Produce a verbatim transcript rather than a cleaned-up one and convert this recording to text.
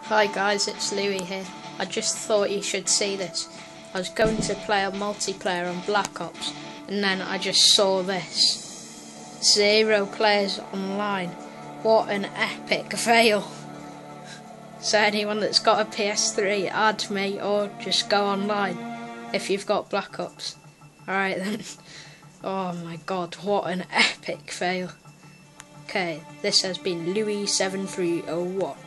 Hi guys, it's Louis here. I just thought you should see this. I was going to play a multiplayer on Black Ops and then I just saw this. Zero players online. What an epic fail. So anyone that's got a P S three, add me or just go online if you've got Black Ops. Alright then. Oh my god, what an epic fail. Okay, this has been Louis seven three oh one.